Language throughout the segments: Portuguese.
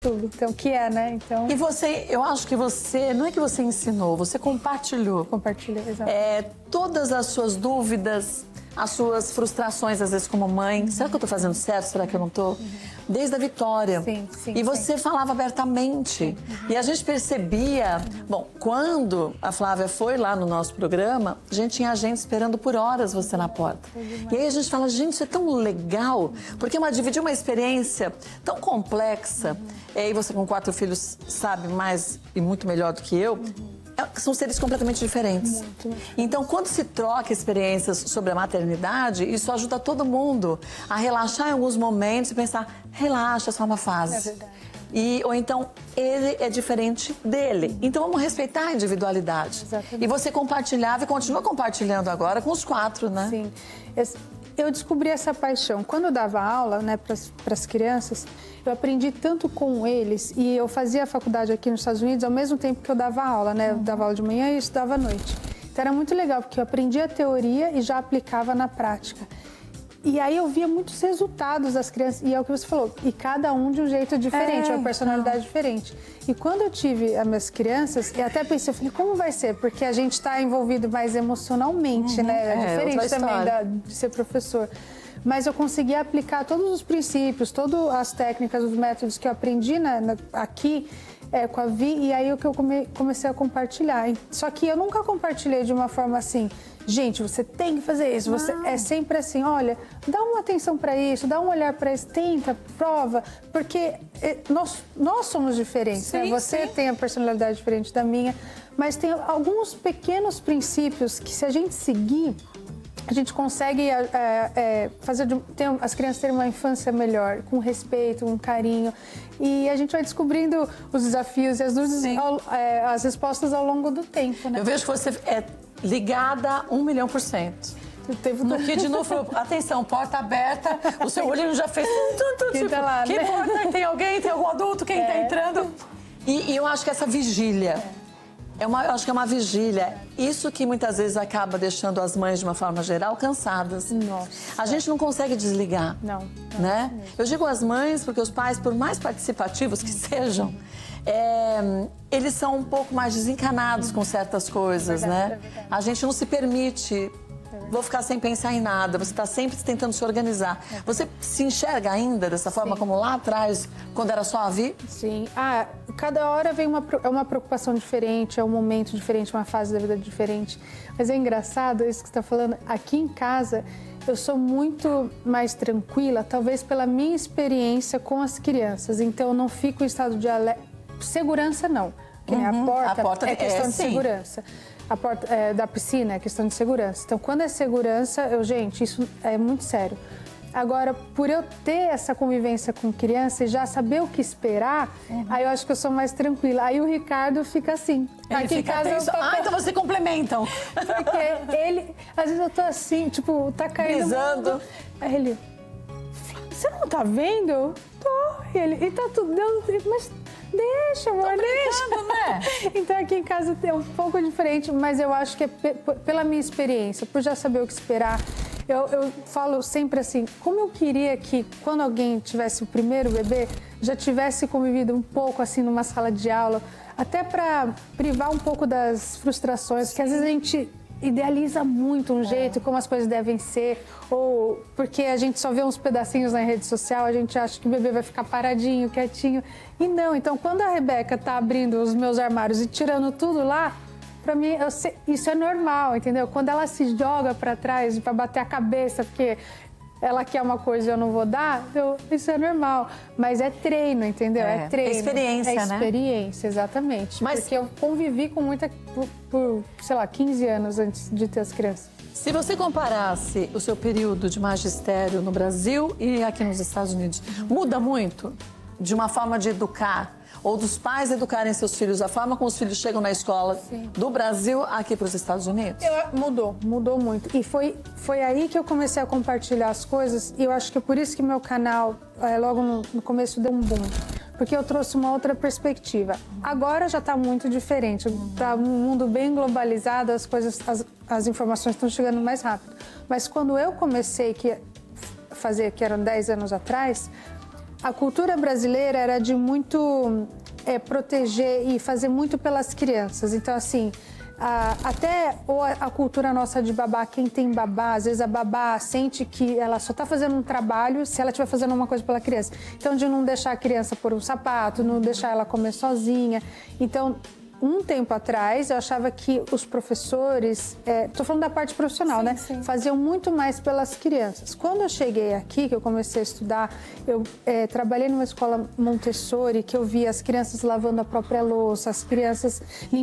tudo. Então, que é, né? Então... E você, eu acho que você, não é que você ensinou, você compartilhou. Compartilhou, exatamente. Todas as suas dúvidas, as suas frustrações, às vezes, como mãe. Será que eu tô fazendo certo? Será que eu não tô? Desde a Vitória. Sim, e você falava abertamente. E a gente percebia... Bom, quando a Flávia foi lá no nosso programa, a gente tinha gente esperando por horas você na porta. E aí a gente fala, gente, isso é tão legal, porque dividir uma experiência tão complexa, e você com 4 filhos sabe mais e muito melhor do que eu, são seres completamente diferentes. Então, quando se troca experiências sobre a maternidade, isso ajuda todo mundo a relaxar em alguns momentos e pensar, relaxa, é só uma fase. É verdade. Ou então, ele é diferente dele. Então, vamos respeitar a individualidade. Exatamente. E você compartilhava e continua compartilhando agora com os 4, né? Sim. Eu descobri essa paixão. Quando eu dava aula, né, para as crianças, eu aprendi tanto com eles, e eu fazia faculdade aqui nos Estados Unidos ao mesmo tempo que eu dava aula, né? Eu dava aula de manhã e estudava à noite. Então era muito legal, porque eu aprendia a teoria e já aplicava na prática. E aí eu via muitos resultados das crianças, e é o que você falou, e cada um de um jeito diferente, uma personalidade diferente. E quando eu tive as minhas crianças, e até pensei, eu falei, como vai ser? Porque a gente está envolvido mais emocionalmente, né? É diferente também de ser professor. Mas eu consegui aplicar todos os princípios, todas as técnicas, os métodos que eu aprendi aqui com a Vi, e aí que eu comecei a compartilhar. Só que eu nunca compartilhei de uma forma assim, gente, você tem que fazer isso. Você é sempre assim, olha, dá uma atenção para isso, dá um olhar para isso, tenta, prova, porque nós somos diferentes. Sim, né? Você tem a personalidade diferente da minha, mas tem alguns pequenos princípios que, se a gente seguir, a gente consegue fazer as crianças terem uma infância melhor, com respeito, com carinho. E a gente vai descobrindo os desafios e as dúvidas, as respostas ao longo do tempo, né? Eu vejo que você é ligada 1.000.000%. No que de novo, atenção, porta aberta, o seu olhinho já fez... Quem tá lá, que né? porta? Tem alguém? Tem algum adulto? Quem tá entrando? E eu acho que essa vigília... eu acho que é uma vigília. Isso que muitas vezes acaba deixando as mães, de uma forma geral, cansadas. Nossa. A gente não consegue desligar. Não. Né? Eu digo as mães porque os pais, por mais participativos que sejam, eles são um pouco mais desencanados com certas coisas, né? A gente não se permite... vou ficar sem pensar em nada, você está sempre tentando se organizar. Você se enxerga ainda dessa forma como lá atrás, quando era só a Vi? Sim. Cada hora vem uma preocupação diferente, é um momento diferente, uma fase da vida diferente. Mas é engraçado isso que você está falando. Aqui em casa, eu sou muito mais tranquila, talvez pela minha experiência com as crianças. Então, eu não fico em estado de alerta. Segurança, não. Porque a porta é questão de segurança. A porta da piscina é questão de segurança. Então, quando é segurança, gente, isso é muito sério. Agora, por eu ter essa convivência com criança e já saber o que esperar, aí eu acho que eu sou mais tranquila. Aí o Ricardo fica assim. Ele aqui fica em casa tenso. Então vocês complementam. Porque ele, às vezes eu tô assim, tipo, tá caindo. Brisando. Aí ele, você não tá vendo? Eu tô. E tá tudo dando. Mas deixa, amor, deixa. Né? Então aqui em casa é um pouco diferente, mas eu acho que é pela minha experiência, por já saber o que esperar. Eu falo sempre assim, como eu queria que quando alguém tivesse o primeiro bebê, já tivesse convivido um pouco assim numa sala de aula, até para privar um pouco das frustrações, que às vezes a gente idealiza muito um jeito, como as coisas devem ser, ou porque a gente só vê uns pedacinhos na rede social, a gente acha que o bebê vai ficar paradinho, quietinho, e não. Então, quando a Rebeca tá abrindo os meus armários e tirando tudo lá, pra mim, isso é normal, entendeu? Quando ela se joga pra trás pra bater a cabeça, porque ela quer uma coisa e eu não vou dar, isso é normal. Mas é treino, entendeu? É treino. É experiência, né? É experiência, exatamente. Mas... porque eu convivi com muita, por, sei lá, 15 anos antes de ter as crianças. Se você comparasse o seu período de magistério no Brasil e aqui nos Estados Unidos, muda muito de uma forma de educar? Ou dos pais educarem seus filhos, a forma como os filhos chegam na escola do Brasil aqui para os Estados Unidos? Mudou muito. E foi aí que eu comecei a compartilhar as coisas. E eu acho que é por isso que meu canal, logo no começo, deu um boom. Porque eu trouxe uma outra perspectiva. Agora já está muito diferente. Está um mundo bem globalizado, as informações estão chegando mais rápido. Mas quando eu comecei a fazer, que eram 10 anos atrás, a cultura brasileira era de muito proteger e fazer muito pelas crianças. Então, assim, até a cultura nossa de babá, quem tem babá, às vezes a babá sente que ela só está fazendo um trabalho se ela estiver fazendo uma coisa pela criança. Então, de não deixar a criança pôr um sapato, não deixar ela comer sozinha. Então, um tempo atrás, eu achava que os professores, estou falando da parte profissional, né? Sim. Faziam muito mais pelas crianças. Quando eu cheguei aqui, que eu comecei a estudar, eu trabalhei numa escola Montessori, que eu via as crianças lavando a própria louça, as crianças...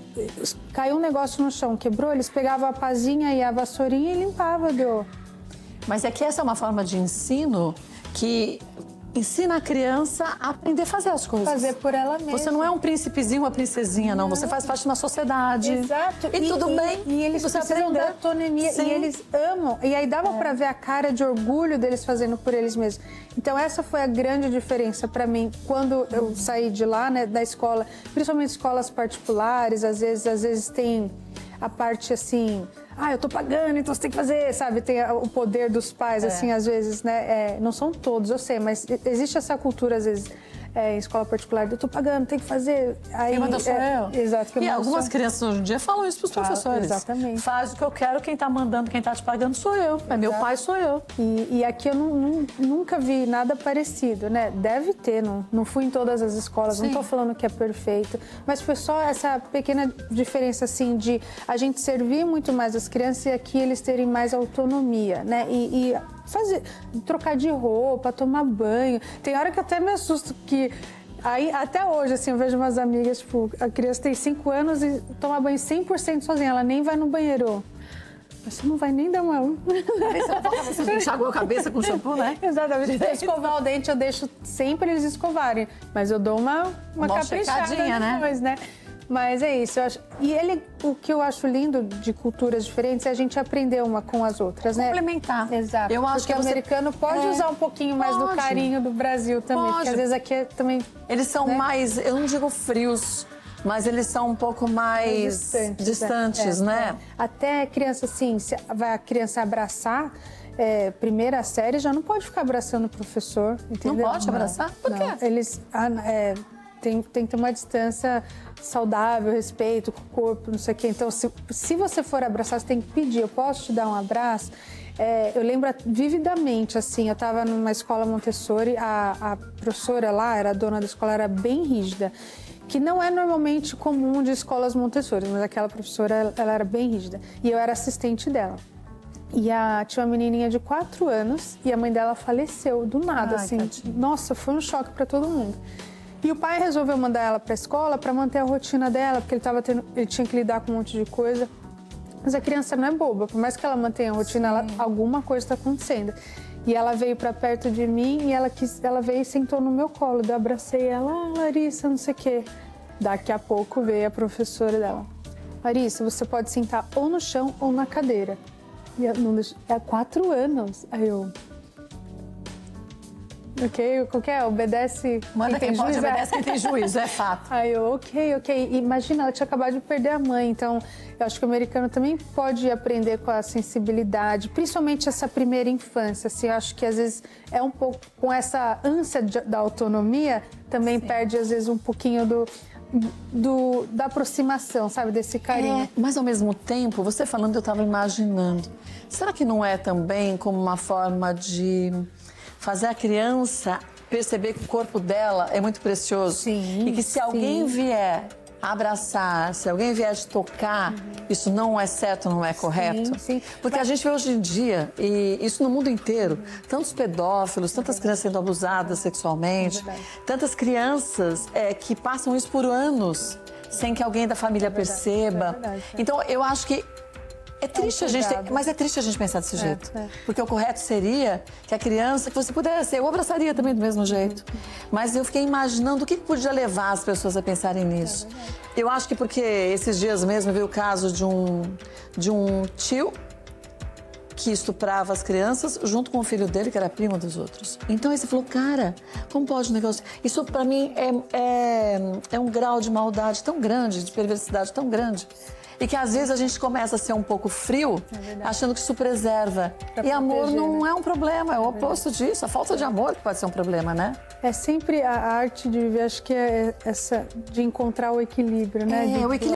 Caiu um negócio no chão, quebrou, eles pegavam a pazinha e a vassourinha e limpavam, deu. Mas é que essa é uma forma de ensino que ensina a criança a aprender a fazer as coisas. Fazer por ela mesma. Você não é um príncipezinho, uma princesinha, não. Você faz parte de uma sociedade. Exato. E tudo bem. E eles você precisam aprender. da autonomia. Sim. E eles amam. E aí dava pra ver a cara de orgulho deles fazendo por eles mesmos. Então essa foi a grande diferença pra mim. Quando eu saí de lá, né, da escola, principalmente escolas particulares, às vezes tem a parte assim... eu tô pagando, então você tem que fazer, sabe? Tem o poder dos pais, assim, às vezes, né? Não são todos, eu sei, mas existe essa cultura, às vezes, em escola particular, eu tô pagando, tem que fazer. Aí, quem manda sou eu. Exato. E algumas crianças hoje em dia falam isso pros professores. Exatamente. Faz o que eu quero, quem tá mandando, quem tá te pagando sou eu. É meu pai, sou eu. E aqui eu nunca vi nada parecido, né? Deve ter, não fui em todas as escolas, Sim. não tô falando que é perfeito, mas foi só essa pequena diferença, assim, de a gente servir muito mais as crianças e aqui eles terem mais autonomia, né? E trocar de roupa, tomar banho. Tem hora que eu até me assusto que... Aí, até hoje, assim, eu vejo umas amigas, tipo, a criança tem 5 anos e toma banho 100% sozinha, ela nem vai no banheiro. Você não vai nem dar uma... Você enxagou a cabeça com shampoo, né? Exatamente. Pra escovar o dente, eu deixo sempre eles escovarem. Mas eu dou uma caprichada depois, né? Mas é isso, eu acho. E o que eu acho lindo de culturas diferentes é a gente aprender uma com as outras, né? Complementar. Exato. Eu acho porque que o americano pode usar um pouquinho mais do carinho do Brasil também. Porque às vezes aqui também... Eles são mais, eu não digo frios, mas eles são um pouco mais distantes, né? Até criança, assim, se vai a criança abraçar... primeira série já não pode ficar abraçando o professor, entendeu? Não pode abraçar? Por quê? Eles tem que ter uma distância saudável, respeito com o corpo, não sei o quê. Então, se você for abraçar, você tem que pedir, eu posso te dar um abraço? Eu lembro vividamente, assim, eu estava numa escola Montessori, a professora lá, era a dona da escola, era bem rígida, que não é normalmente comum de escolas Montessori, mas aquela professora, ela era bem rígida. E eu era assistente dela. E tinha uma menininha de 4 anos e a mãe dela faleceu do nada, assim. Tadinha. Nossa, foi um choque para todo mundo. E o pai resolveu mandar ela para a escola para manter a rotina dela, porque ele tinha que lidar com um monte de coisa. Mas a criança não é boba, por mais que ela mantenha a rotina, alguma coisa está acontecendo. E ela veio para perto de mim e ela veio e sentou no meu colo. Eu abracei ela, Larissa, não sei o quê. Daqui a pouco veio a professora dela. Larissa, você pode sentar ou no chão ou na cadeira. E eu não deixo... Há 4 anos. Aí eu... Ok, qualquer obedece Manda quem pode, juiz, obedece quem tem juízo, é fato. Aí eu, ok. Imagina, ela tinha acabado de perder a mãe, então eu acho que o americano também pode aprender com a sensibilidade, principalmente essa primeira infância, assim, eu acho que às vezes é um pouco, com essa ânsia da autonomia, também perde às vezes um pouquinho da aproximação, sabe, desse carinho. Mas ao mesmo tempo, você falando, eu estava imaginando, será que não é também como uma forma de fazer a criança perceber que o corpo dela é muito precioso? Sim, e que se alguém vier abraçar, se alguém vier te tocar, isso não é certo, não é correto? Sim. Porque a gente vê hoje em dia, e isso no mundo inteiro, tantos pedófilos, tantas crianças sendo abusadas sexualmente, tantas crianças que passam isso por anos sem que alguém da família perceba. Então, eu acho que é triste mas é triste a gente pensar desse jeito. Porque o correto seria que a criança, que você pudesse, eu abraçaria também do mesmo jeito. Mas eu fiquei imaginando o que podia levar as pessoas a pensarem nisso. Eu acho que porque esses dias mesmo eu vi o caso de um tio que estuprava as crianças junto com o filho dele, que era primo dos outros. Então aí você falou, cara, como pode um negócio... Isso pra mim é um grau de maldade tão grande, de perversidade tão grande. E que às vezes a gente começa a ser um pouco frio, achando que isso preserva. E amor proteger, não né? é um problema, é o oposto disso. A falta de amor que pode ser um problema, né? É sempre a arte de viver, acho que é essa de encontrar o equilíbrio, né? É, o equilíbrio